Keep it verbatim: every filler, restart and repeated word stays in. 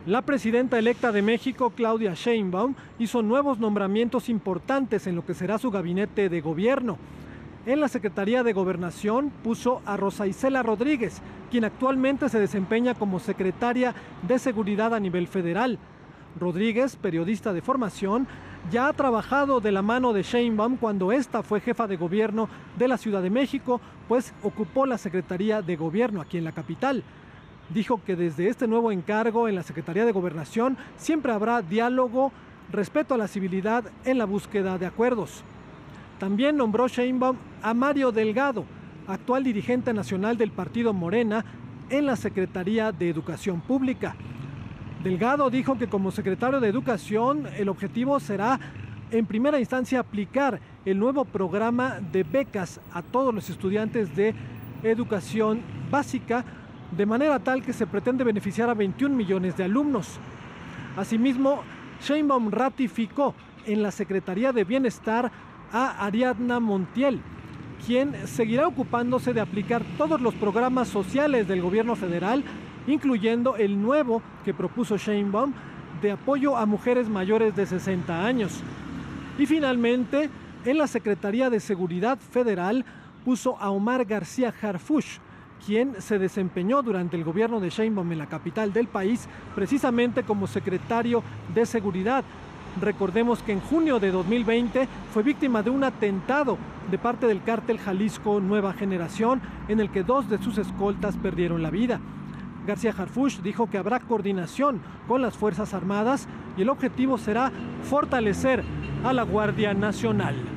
La presidenta electa de México, Claudia Sheinbaum, hizo nuevos nombramientos importantes en lo que será su gabinete de gobierno. En la Secretaría de Gobernación puso a Rosa Isela Rodríguez, quien actualmente se desempeña como secretaria de Seguridad a nivel federal. Rodríguez, periodista de formación, ya ha trabajado de la mano de Sheinbaum cuando ésta fue jefa de gobierno de la Ciudad de México, pues ocupó la Secretaría de Gobierno aquí en la capital. Dijo que desde este nuevo encargo en la Secretaría de Gobernación siempre habrá diálogo, respeto a la civilidad en la búsqueda de acuerdos. También nombró Sheinbaum a Mario Delgado, actual dirigente nacional del partido Morena, en la Secretaría de Educación Pública. Delgado dijo que como secretario de Educación el objetivo será en primera instancia aplicar el nuevo programa de becas a todos los estudiantes de educación básica, de manera tal que se pretende beneficiar a veintiún millones de alumnos. Asimismo, Sheinbaum ratificó en la Secretaría de Bienestar a Ariadna Montiel, quien seguirá ocupándose de aplicar todos los programas sociales del gobierno federal, incluyendo el nuevo que propuso Sheinbaum de apoyo a mujeres mayores de sesenta años. Y finalmente, en la Secretaría de Seguridad Federal puso a Omar García Harfuch, quien se desempeñó durante el gobierno de Sheinbaum en la capital del país, precisamente como secretario de Seguridad. Recordemos que en junio de dos mil veinte fue víctima de un atentado de parte del cártel Jalisco Nueva Generación, en el que dos de sus escoltas perdieron la vida. García Harfuch dijo que habrá coordinación con las Fuerzas Armadas y el objetivo será fortalecer a la Guardia Nacional.